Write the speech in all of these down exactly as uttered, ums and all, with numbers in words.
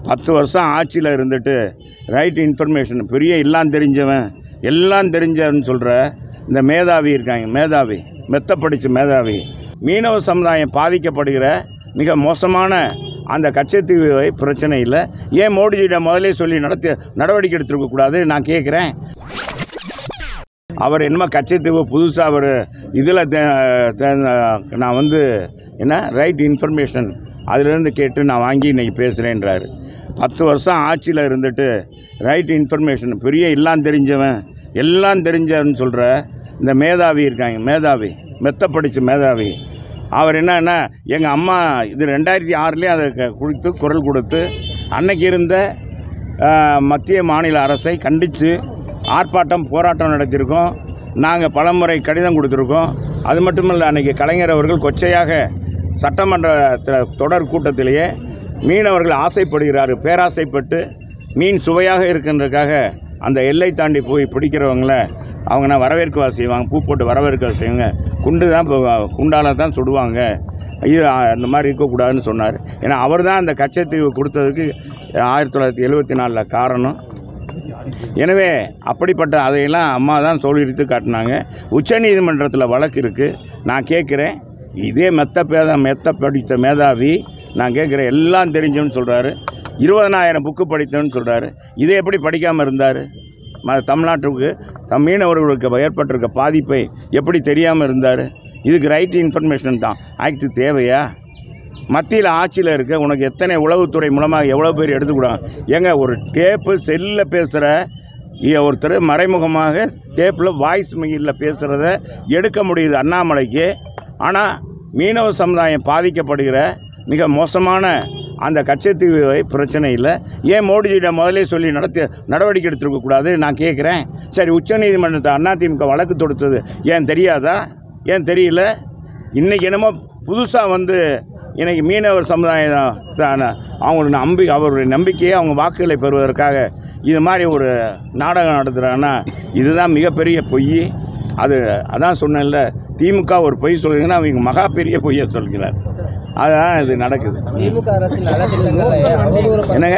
பத்து வருஷம் ஆட்சியில் இருந்துட்டு ரைட் இன்ஃபர்மேஷன் பெரிய எல்லாம் தெரிஞ்சவன் எல்லாம் தெரிஞ்சவன்னு சொல்கிற இந்த மேதாவி இருக்காங்க, மேதாவி மெத்த படித்த மேதாவி, மீனவ சமுதாயம் பாதிக்கப்படுகிற மிக மோசமான அந்த கச்சத்தீவு பிரச்சனை இல்லை, ஏன் மோடிஜியிடம் முதலே சொல்லி நடத்தி நடவடிக்கை எடுத்துருக்கக்கூடாது நான் கேட்குறேன். அவர் என்னமோ கச்சத்தீவு புதுசாக அவர் இதில் நான் வந்து என்ன ரைட் இன்ஃபர்மேஷன் அதிலேருந்து கேட்டு நான் வாங்கி இன்றைக்கி பேசுகிறேன்றாரு. பத்து வருஷம் ஆட்சியில் இருந்துட்டு ரைட் இன்ஃபர்மேஷன் பெரிய எல்லாம் தெரிஞ்சவன் எல்லாம் தெரிஞ்சவன்னு சொல்கிற இந்த மேதாவி இருக்காங்க, மேதாவி மெத்த படித்த மேதாவி, அவர் என்னன்னா எங்கள் அம்மா இது ரெண்டாயிரத்தி ஆறுலேயே அதை கொடுத்து குரல் கொடுத்து அன்னைக்கு இருந்த மத்திய மாநில அரசை கண்டித்து ஆர்ப்பாட்டம் போராட்டம் நடத்தியிருக்கோம். நாங்கள் பலமுறை கடிதம் கொடுத்துருக்கோம். அது மட்டும் இல்லை, அன்றைக்கி கலைஞர் அவர்கள் கொச்சையாக சட்டமன்ற தொடர் கூட்டத்திலேயே மீனவர்கள் ஆசைப்படுகிறார், பேராசைப்பட்டு மீன் சுவையாக இருக்கின்றதுக்காக அந்த எல்லை தாண்டி போய் பிடிக்கிறவங்கள அவங்க நான் வரவேற்கவா செய்வாங்க, பூ போட்டு வரவேற்க செய்வாங்க, குண்டு தான் குண்டால தான் சுடுவாங்க, இது அந்த மாதிரி இருக்கக்கூடாதுன்னு சொன்னார். ஏன்னா அவர் தான் அந்த கச்சத்தீவு கொடுத்ததுக்கு ஆயிரத்தி தொள்ளாயிரத்தி எழுபத்தி நாலில் காரணம். எனவே அப்படிப்பட்ட அதையெல்லாம் அம்மா தான் சொல்லிட்டு காட்டினாங்க. உச்சநீதிமன்றத்தில் வழக்கு இருக்குது. நான் கேட்குறேன், இதே மெத்த பேத மெத்த படித்த மேதாவி நான் கேட்குறேன், எல்லாம் தெரிஞ்சோன்னு சொல்கிறாரு, இருபதனாயிரம் புக்கு படித்தோன்னு சொல்கிறாரு. இதை எப்படி படிக்காமல் இருந்தார்? ம தமிழ்நாட்டுக்கு தம் மீனவர்களுக்கு ஏற்பட்டிருக்க பாதிப்பை எப்படி தெரியாமல் இருந்தார்? இதுக்கு ரைட் இன்ஃபர்மேஷன் தான் ஆக்ட் தேவையா? மத்தியில் ஆட்சியில் இருக்க உனக்கு எத்தனை உளவுத்துறை மூலமாக எவ்வளோ பேர் எடுத்துக்கூடாங்க? ஏங்க ஒரு டேப்பு செல்லில் பேசுகிற ஒருத்தர் மறைமுகமாக டேப்பில் வாய்ஸ் மெயிலில் பேசுகிறத எடுக்க முடியுது அண்ணாமலைக்கு. ஆனால் மீனவ சமுதாயம் பாதிக்கப்படுகிற மிக மோசமான அந்த கச்சத்தீவு பிரச்சனை இல்லை, ஏன் மோடிஜியிடம் முதலே சொல்லி நடத்தி நடவடிக்கை எடுத்துருக்கக்கூடாது நான் கேட்குறேன். சரி, உச்சநீதிமன்றத்தை அதிமுக வழக்கு தொடுத்தது ஏன் தெரியாதா? ஏன் தெரியல? இன்றைக்கி என்னமோ புதுசாக வந்து இன்றைக்கி மீனவர் சமுதாயம் அவங்களோட நம்பி அவருடைய நம்பிக்கையை அவங்க வாக்குகளை பெறுவதற்காக இது மாதிரி ஒரு நாடகம் நடத்துகிறாங்கன்னா இதுதான் மிகப்பெரிய பொய். அது அதான் சொன்னேன்ல, திமுக ஒரு பொய் சொல்கிறீங்கன்னா அவங்க மகா பெரிய பொய்யை சொல்கிறார். அதுதான் இது நடக்குது. என்னங்க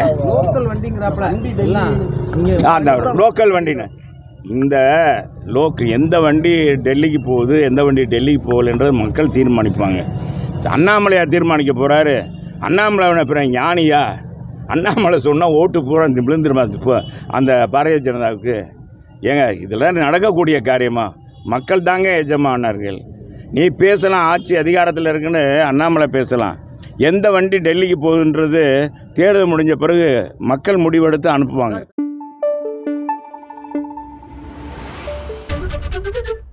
அந்த லோக்கல் வண்டின்னு இந்த லோக்கு எந்த வண்டி டெல்லிக்கு போகுது எந்த வண்டி டெல்லிக்கு போகலன்றது மக்கள் தீர்மானிப்பாங்க. அண்ணாமலையார் தீர்மானிக்க போகிறாரு. அண்ணாமலை பிறகு ஞானியா? அண்ணாமலை சொன்னால் ஓட்டு பூரா விழுந்துருமா அந்த பாரதிய ஜனதாவுக்கு? ஏங்க இதெல்லாம் நடக்கக்கூடிய காரியமா? மக்கள் தாங்க எஜமானார்கள். நீ பேசலாம், ஆட்சி அதிகாரத்தில் இருக்குன்னு அண்ணாமலை பேசலாம். எந்த வண்டி டெல்லிக்கு போகுதுன்றது தேர்தல் முடிஞ்ச பிறகு மக்கள் முடிவெடுத்து அனுப்புவாங்க.